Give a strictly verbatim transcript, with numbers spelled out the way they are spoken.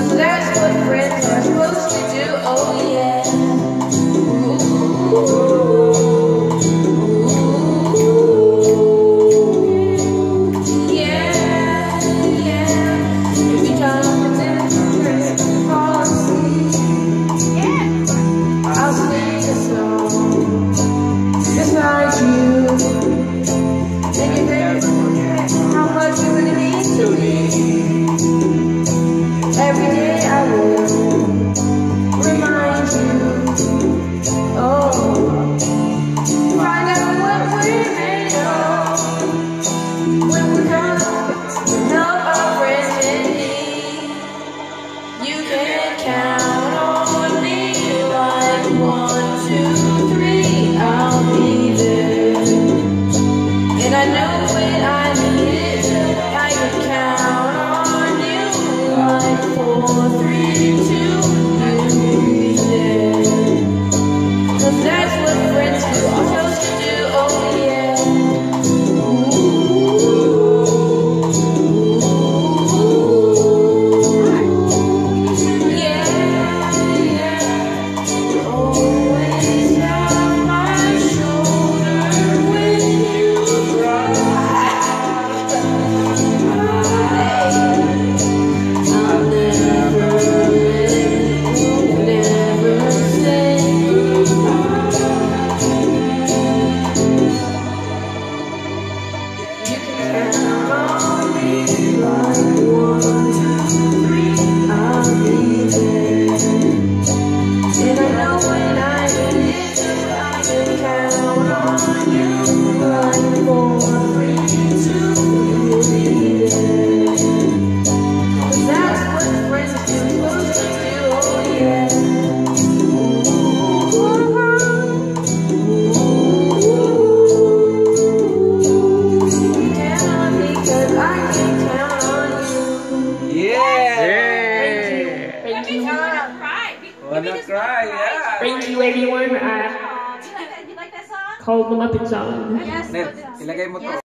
'cause that's what friends are supposed to do. Oh yeah. Every day I will remind you, oh, find out what we're made of when we come to help our friends in need. You can count on me like one, two, three, I'll be there. And I know when I need it, I can count on you like four, three, two, you'll be there. 'Cause that's what friends do, are supposed to do, oh yeah. Yeah, yeah. Always on my shoulder when you cry. I'll never Wanna cry, yeah. Thank you everyone. Uh, You like that, you like that song? called the Muppet Song. Yes. Ned, ilagay mo to.